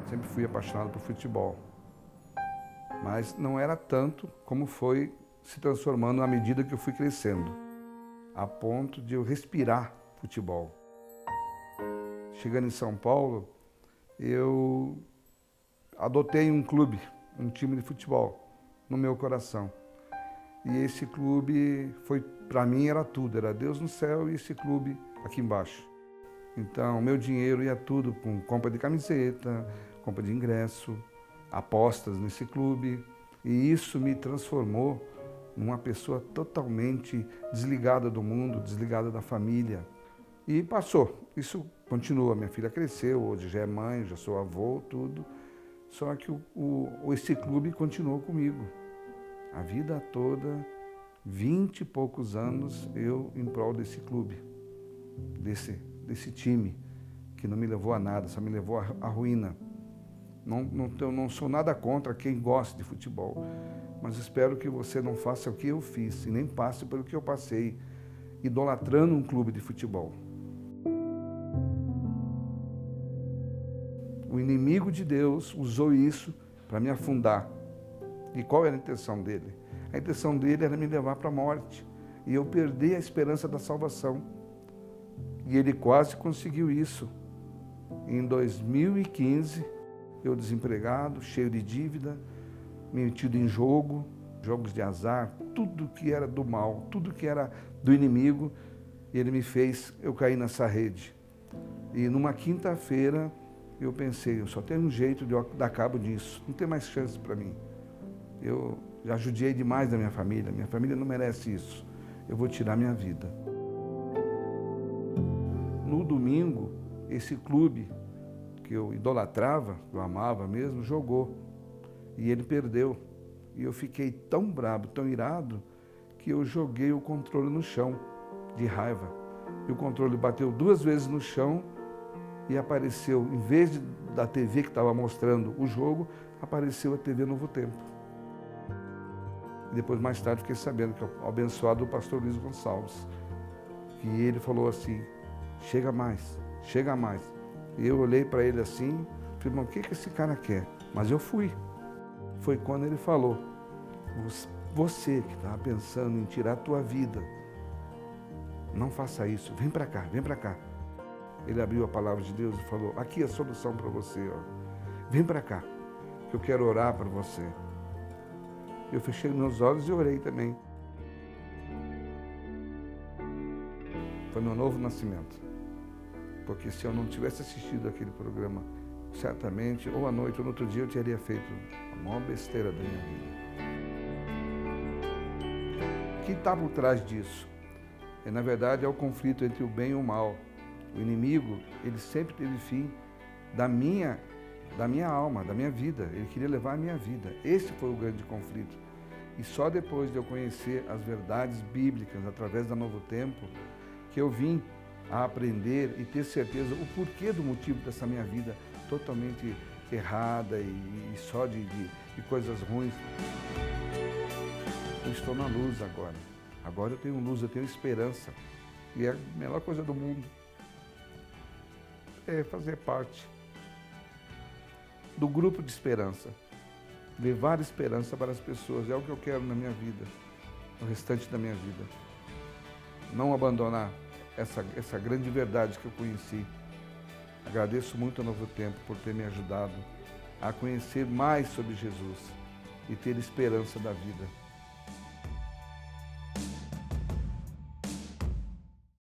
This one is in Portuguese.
Sempre fui apaixonado por futebol, mas não era tanto como foi se transformando à medida que eu fui crescendo, a ponto de eu respirar futebol. Chegando em São Paulo, eu adotei um clube, um time de futebol no meu coração. E esse clube foi, para mim, era tudo, era Deus no céu e esse clube aqui embaixo. Então, meu dinheiro ia tudo com compra de camiseta, compra de ingresso, apostas nesse clube. E isso me transformou numa pessoa totalmente desligada do mundo, desligada da família. E passou. Isso continua. Minha filha cresceu, hoje já é mãe, já sou avô, tudo. Só que esse clube continuou comigo. A vida toda, 20 e poucos anos, eu em prol desse clube, desse time, que não me levou a nada, só me levou à ruína. Eu não sou nada contra quem gosta de futebol, mas espero que você não faça o que eu fiz e nem passe pelo que eu passei, idolatrando um clube de futebol. O inimigo de Deus usou isso para me afundar. E qual era a intenção dele? A intenção dele era me levar para a morte. E eu perdi a esperança da salvação. E ele quase conseguiu isso. Em 2015, eu desempregado, cheio de dívida, metido em jogos de azar, tudo que era do mal, tudo que era do inimigo, ele me fez eu cair nessa rede. E numa quinta-feira, eu pensei, eu só tenho um jeito de eu dar cabo disso, não tem mais chance para mim. Eu já judiei demais da minha família não merece isso, eu vou tirar minha vida. No domingo, esse clube que eu idolatrava, que eu amava mesmo, jogou e ele perdeu. E eu fiquei tão bravo, tão irado, que eu joguei o controle no chão, de raiva. E o controle bateu 2 vezes no chão e apareceu, em vez da TV que estava mostrando o jogo, apareceu a TV Novo Tempo. E depois, mais tarde, fiquei sabendo que o abençoado pastor Luiz Gonçalves, que ele falou assim, chega mais, chega mais. E eu olhei para ele assim, falei, irmão, o que esse cara quer? Mas eu fui. Foi quando ele falou, você que estava pensando em tirar a tua vida, não faça isso, vem para cá, vem para cá. Ele abriu a palavra de Deus e falou, aqui é a solução para você, ó. Vem para cá, que eu quero orar para você. Eu fechei meus olhos e orei também. Foi meu novo nascimento. Porque se eu não tivesse assistido aquele programa, certamente, ou à noite ou no outro dia, eu teria feito a maior besteira da minha vida. O que está por trás disso? Na verdade, é o conflito entre o bem e o mal. O inimigo, ele sempre teve fim da minha alma, da minha vida. Ele queria levar a minha vida. Esse foi o grande conflito. E só depois de eu conhecer as verdades bíblicas, através da Novo Tempo, que eu vim a aprender e ter certeza o porquê do motivo dessa minha vida totalmente errada e só de coisas ruins. Eu estou na luz agora. Agora eu tenho luz, eu tenho esperança. E é a melhor coisa do mundo é fazer parte do grupo de esperança. Levar esperança para as pessoas. É o que eu quero na minha vida, no restante da minha vida. Não abandonar essa grande verdade que eu conheci. Agradeço muito ao Novo Tempo por ter me ajudado a conhecer mais sobre Jesus e ter esperança da vida.